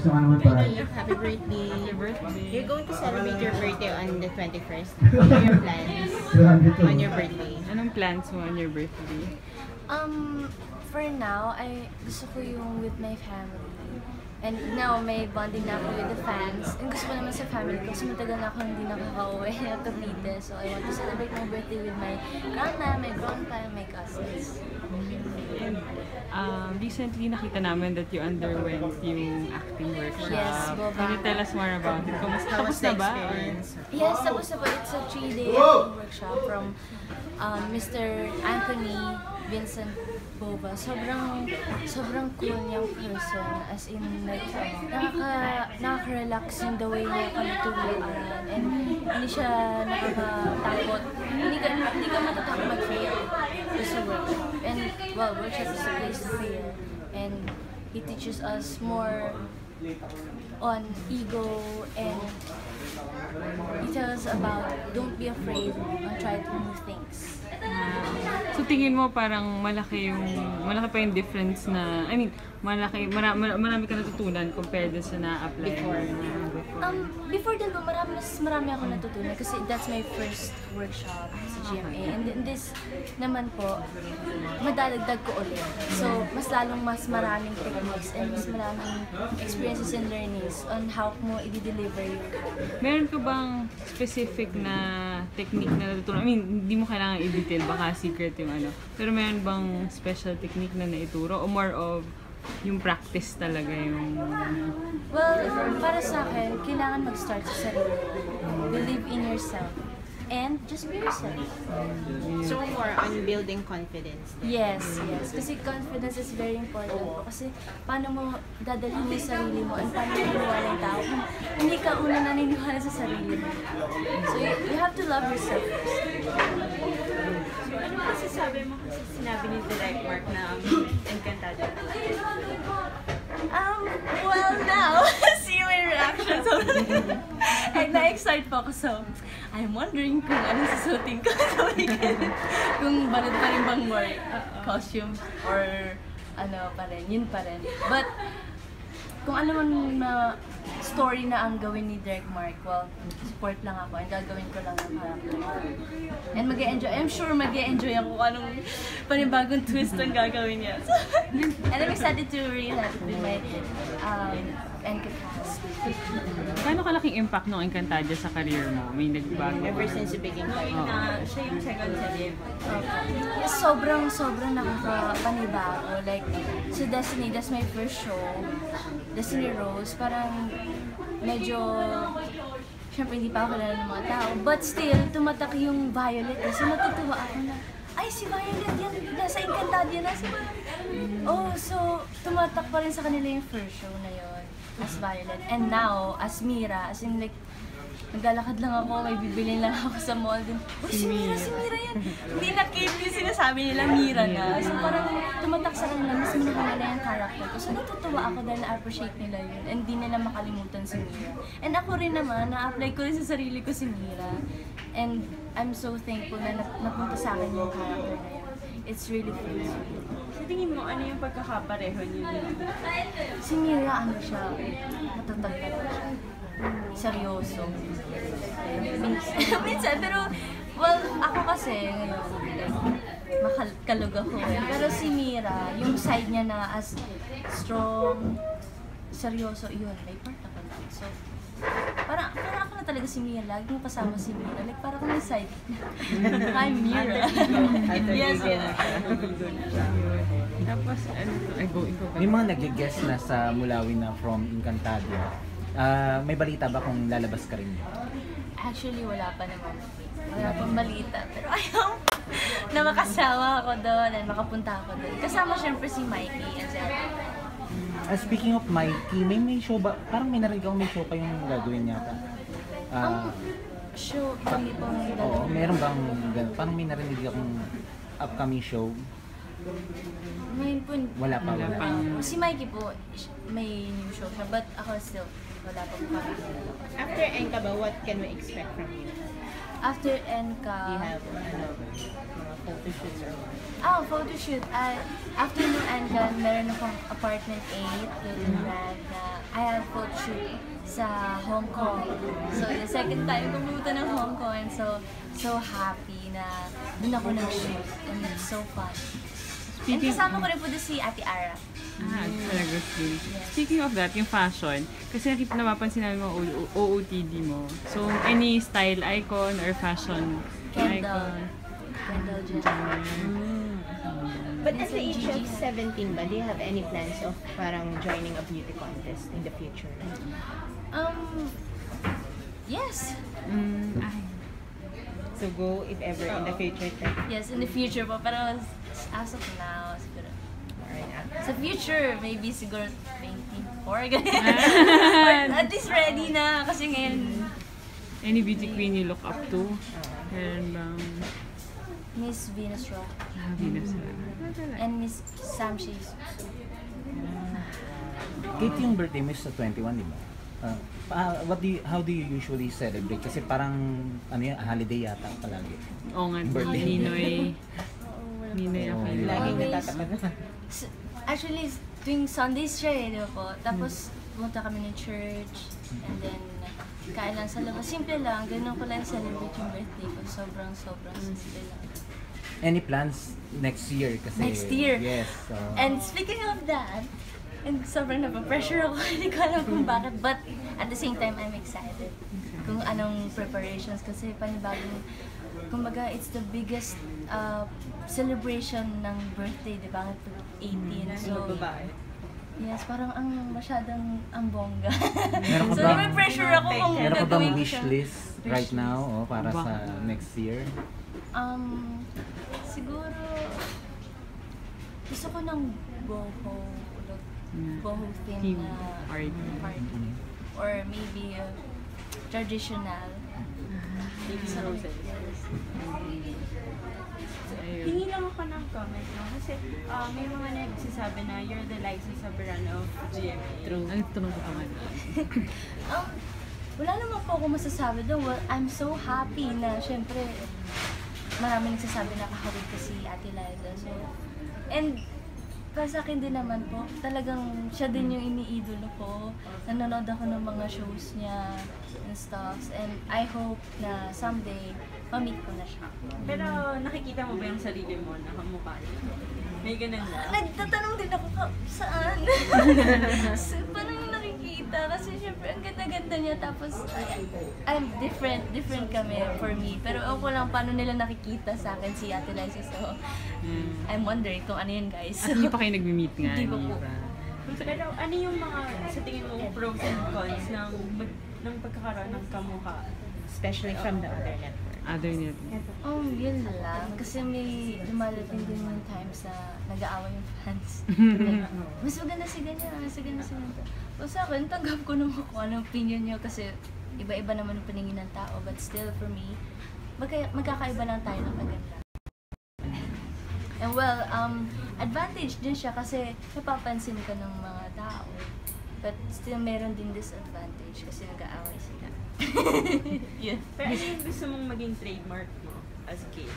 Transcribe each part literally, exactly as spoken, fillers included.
Happy happy birthday. Happy birthday. You're going to celebrate your birthday on the twenty-first. What are your plans on your birthday? Anong plans mo on your birthday? Um, for now, I gusto ko yung with my family. And now, may bonding na ako with the fans. And gusto ko naman sa family ko, kasi matagal na ako hindi nakaka-uwi na Cavite. So, I want to celebrate my birthday with my grandma, my grandpa, and my cousins. And um, recently nakita namin that you underwent yung acting workshop. Yes, Boba. Can you tell us more about it? Kamusta, How tapos was na the ba? experience? Yes, tapos na po. It's a three-day acting workshop from um, Mister Anthony Vincent Bova. Sobrang, sobrang cool niyang person. As in, like, nakaka, nakaka-relax yung the way niya kami turuan. And hindi siya nakakatakot. Hindi ka, hindi ka matatakot mag-fail. It's a workshop. And, well, workshop is a place to fail. And he teaches us more on ego, and he tells us about don't be afraid and try to do things. So tingin mo parang malaki yung malaki pa yung difference na I mean malaki marami, marami ka natutunan compared sa na-apply Before. na before. Um, before din po, marami, mas marami ako natutunan kasi that's my first workshop sa G M A. And then this naman po, madadagdag ko ulit. So, mas lalong mas maraming techniques and mas maraming experiences and learnings on how mo i-deliver yung Meron ka bang specific na technique na natutunan? I mean, hindi mo kailangan i-detail, baka secret yung ano. Pero meron bang special technique na naituro? O more of yung practice talaga yung... Well, para sa akin, kailangan mag-start sa sarili. Believe in yourself. And just be yourself. So more on building confidence. Yes, yes. Kasi confidence is very important po. Kasi paano mo dadalhin yung sarili mo and paano naniniwala yung tao kung hindi ka una naniniwala sa sarili mo. So you, you have to love yourself first. Ano kasi sabi mo kasi sinabi ni Direct Mark na Encantado? Um, well now, see my reaction. So, and na-excite po ako. So, I'm wondering kung ano susutin ko sa weekend. Kung balad pa rin bang more costume or ano pa rin, yun pa rin. But, kung ano man na story na ang gawin ni Direct Mark, well, support lang ako and gagawin ko lang ang character. And mag-e-enjoy, I'm sure mag-e-enjoy ako kung anong panibagong twist ang gagawin niya. So, and I'm excited to realize it with my um, Enka cast. Paano kalaking impact ng Encantadia sa career mo? May nagbago? Ever since you began Knowing na siya yung second sa Diego. Yes, sobrang, sobrang nakakapanibago. Like, sa Destiny, that's my first show. Destiny Rose, parang medyo, syempre hindi pa ako kilala ng mga tao. But still, tumatak yung Violet. Kasi natutuwa ako na, ay, si Violet yan, nasa Encantadia na. Si oh, so, tumatak pa rin sa kanila yung first show na yun. As Violet. And now, as Mira, as in like, naglalakad lang ako, may bibilin lang ako sa mall din. Uy, si Mira, si Mira yan! Hindi na Kate yung sinasabi nila, Mira na. So parang tumatak sa kanila, mas minahal nila yung character ko. So natutuwa ako dahil na-appreciate nila yun. And di nila makalimutan si Mira. And ako rin naman, na-apply ko rin sa sarili ko si Mira. And I'm so thankful na napunta sa akin yung character na yun. It's really cool. Sa tingin mo, ano yung pagkakapareho niyo? Si Mira, ano siya, matatag talaga siya. Seryoso. Minsan. Minsan, pero, well, ako kasi, ngayon, makalog ako. Pero si Mira, yung side niya na as strong, seryoso, yun, may part ako lang. So, parang, parang ako na talaga si Mira. Lagi mo kasama si Mira. Like, parang ako may side. I'm Mira. Yes, yeah. Tapos, ano, ay go, ikaw ka. May mga nag-guest na sa Mulawin na from Encantadia. Ah, may balita ba kung lalabas ka rin? Actually, wala pa naman. Wala pang balita. Pero ayaw na makasama ako doon at makapunta ako doon. Kasama syempre si Mikey and si Ate. Uh, speaking of Mikey, may may show ba? Parang may narinig akong may show kayong gagawin yata. Ah, Show, kami pong oo, dalawa. meron bang ganun? Parang may narinig akong upcoming show. Ngayon po, Wala pa, wala. um, si Mikey po, may new show siya. But ako still, wala pa po kami. After Enka ba, what can we expect from you? After Do you Enka, have ano, mga photo shoots or what? ah, photo shoot. Uh, after nung Enka, meron akong apartment eight, Hilton Brand, na I have photo shoot sa Hong Kong. So, the second time ko pumunta ng Hong Kong and so, so happy na dun ako nag-shoot and it's so fun. And Speaking, kasama ko rin po doon si Ate Ara. ah, talaga sweet. Speaking of that, yung fashion, kasi nakita napapansin namin mga O O T D mo. So, any style icon or fashion Kendall. icon? Kendall Jenner. But at the age of seventeen ba, do you have any plans of parang joining a beauty contest in the future? Um, yes. Mm, ay. So go if ever in the future. Then, Yes, in the future po. Pero as of now, siguro. alright, ah. Sa future, maybe siguro twenty-four, ganyan. Or at least ready na. Kasi ngayon, Any beauty queen you look up to? Meron bang Miss Venus Rock sabi na sa... and Miss Sam Shades. Kate, yung birthday mo is sa twenty-one, di ba? Uh, pa- what do you, how do you usually celebrate? Kasi parang, ano yan, holiday yata palagi. Oo nga, Birthday. Ninoy. Ninoy ako Oo, yun. Laging Always. natatamad na. S- Actually, tuwing Sundays siya eh, di ba po? Tapos, pumunta kami ng church, and then, kain lang sa labas. Simple lang, ganun ko lang celebrate yung birthday ko. Sobrang, sobrang simple lang. Any plans next year? Kasi, Next year? Yes. So, And speaking of that, and sobrang napapressure ako, hindi ko alam kung bakit. But at the same time, I'm excited kung anong preparations. Kasi panibagong, kumbaga, it's the biggest uh, celebration ng birthday, di ba? eighteen. So, yes, parang ang masyadong ang bongga. Meron ka So, bang- may pressure ako kung meron ka bang gagawin ko wish siya. list right now oh, para Ba- sa next year? Um, siguro, gusto ko ng boho, look, Yeah. boho theme Theme na party. party. Or maybe uh, traditional. Maybe sa roses. Ayun. Hingi lang ako ng comment, no? Kasi ah, may mga nagsasabi na you're the Liza Soberano of G M A. True. Ay, tanong ko pa nga. Um, wala naman po ako masasabi doon. Well, I'm so happy na, syempre, marami nagsasabi na kahawig ko si Ate Liza. So, and para sa akin din naman po, talagang siya din yung iniidolo ko. Nanonood ako ng mga shows niya and stuff. And I hope na someday, ma-meet ko na siya. Pero nakikita mo ba yung sarili mo na kamukha niya? May ganun na. Nagtatanong din ako, "Ka- saan?" So, parang nakikita. Kasi syempre, ang ganda-ganda niya. Tapos, ay, I'm different. Different kami for me. Pero ako lang paano nila nakikita sa akin si Ate Liza. So, Mm. I'm wondering kung ano yun, guys. At hindi pa kayo nag-meet nga, Hindi pa di po. ba? Pero ano yung mga, sa tingin mo, pros and cons ng, mag, ng pagkakaroon ng kamukha? Especially from the other network. Other net. Oh, yun lang. Kasi may lumalating din yung times na nag-aaway yung fans. Mas maganda si ganyan, mas maganda si ganito. So sa akin, tanggap ko naman kung anong opinion niyo kasi iba-iba naman ang paningin ng tao. But still, for me, magka- magkakaiba lang tayo ng maganda. And well, um, advantage din siya kasi napapansin ka ng mga tao. But still, meron din disadvantage kasi nag-aaway sila. Yeah. Pero ano yung gusto mong maging trademark mo as gay?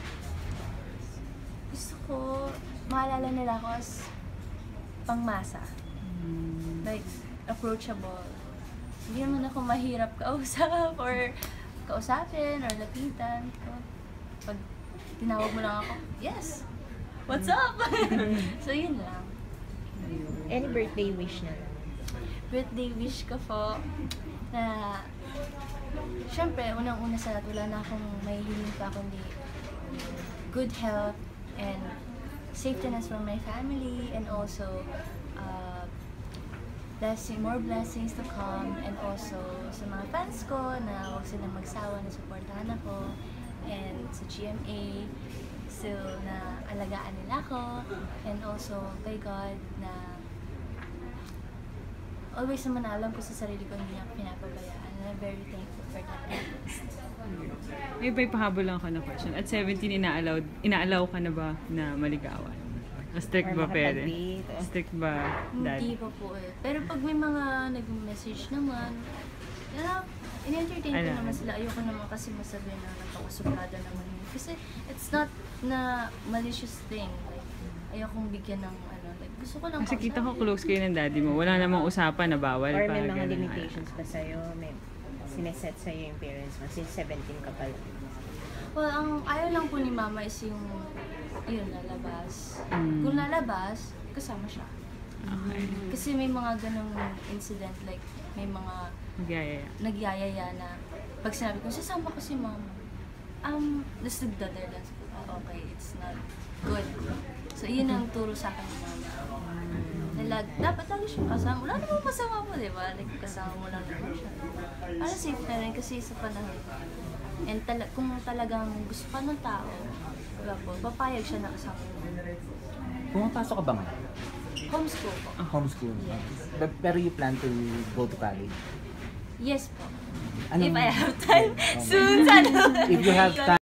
Gusto ko, maalala nila ako as pangmasa. Like, approachable. Hindi naman ako mahirap kausap or kausapin or lapitan. Pag tinawag mo lang ako, yes! What's up? So, yun lang. Any birthday wish na? Birthday wish ko po na syempre, unang-una sa lahat, wala na akong mahihiling pa kundi good health and safetyness for my family and also uh, blessing, more blessings to come and also sa mga fans ko na huwag silang magsawa na supportahan ako and sa G M A still na alagaan nila ako and also kay God na always naman alam ko sa sarili ko hindi niya ako pinapabayaan and I'm very thankful for that. May may pahabol lang ako na question. At seventeen, ina-allowed, ina-allow ka na ba na maligawan? Strict Or ba pwede? makapag-date, oh. Strict ba dad? Hindi pa po eh. Pero pag may mga nag-message naman, yeah, in-entertain ko Ala. naman sila. Ayoko naman kasi masabi na napakasuplada naman yun. Kasi it's not na malicious thing. Like, ayokong bigyan ng ano, like gusto ko lang Kasi kita ko kausapin. close kayo ng daddy mo. Wala namang usapan na bawal Or pa. may mga ganun. limitations ba sa'yo? May sineset sa'yo yung parents mo since seventeen ka pa lang. Well, ang ayaw lang po ni mama is yung, yun, lalabas. Mm. Kung lalabas, kasama siya. Okay. Kasi may mga ganong incident, like, may mga Magyayaya. nagyayaya na pag sinabi ko, sasama ko si mama. Um, just nagdadar lang. Ah, okay, it's not good. So, yun ang turo sa akin ni mama. Nalag, dapat lagi siya kasama. Wala namang masama po, di ba? Like, kasama mo lang naman siya. Para safe na rin kasi sa panahon. And tala kung talagang gusto pa ng tao, wala po, papayag siya na kasama mo. Pumapasok ka ba ngayon? Homeschool po. Homeschool. Yes. But- Pero you plan to go to college? Yes po. Anong- If I have time, Oh, soon, sana. If you have time,